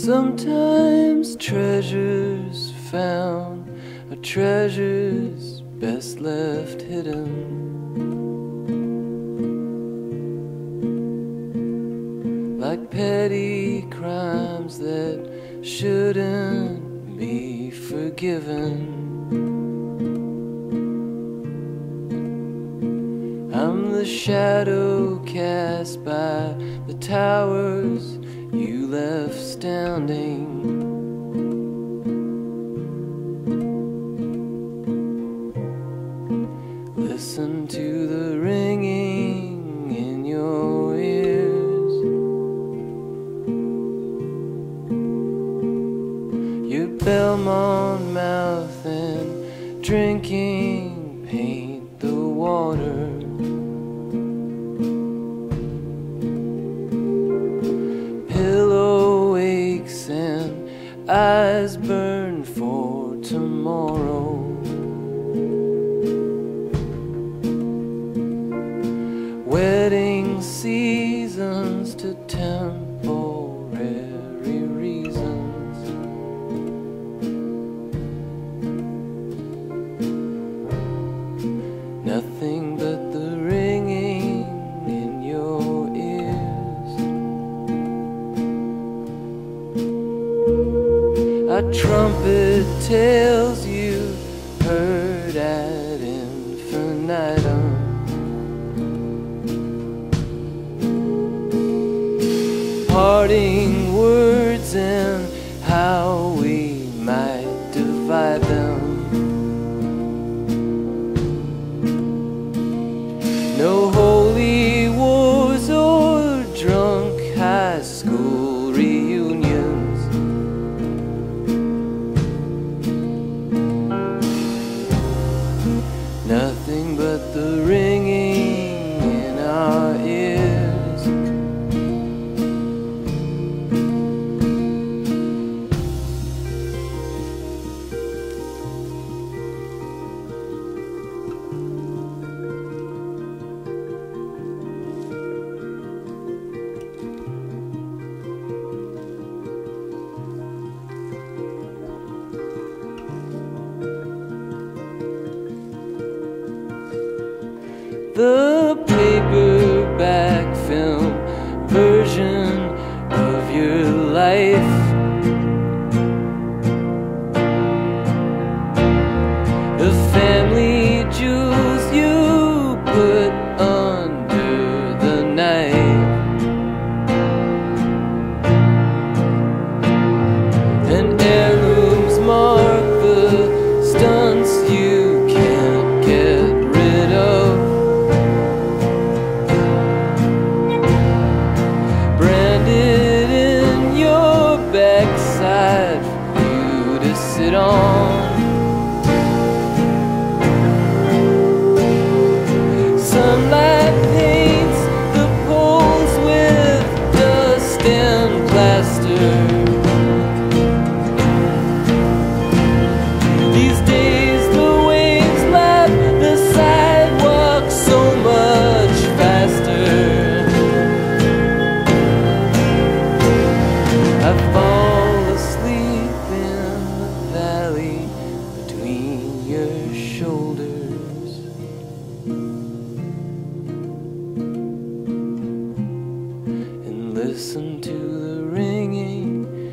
Sometimes treasures found are treasures best left hidden. Like petty crimes that shouldn't be forgiven. I'm the shadow cast by the towers you left standing. Listen to the ringing in your ears. Your Belmont mouth and drinking paint the water. Pillow aches and eyes burn for tomorrow. Wedding seasons to temporary reasons. Nothing but the ringing in your ears. A trumpet tales you heard at infinitum. Parting words and how we might divide them. No holy wars or drunk high school reunions. Nothing but the ringing in our ears. The paperback film version of your life. The family jewels you put under the knife. And heirlooms mark the stunts you can't get rid of. Branded in your backside for you to sit on. Sunlight paints the poles with dust and plaster. These days the waves lap the sidewalk so much faster. I fall asleep in the valley between your shoulders. And listen to the ringing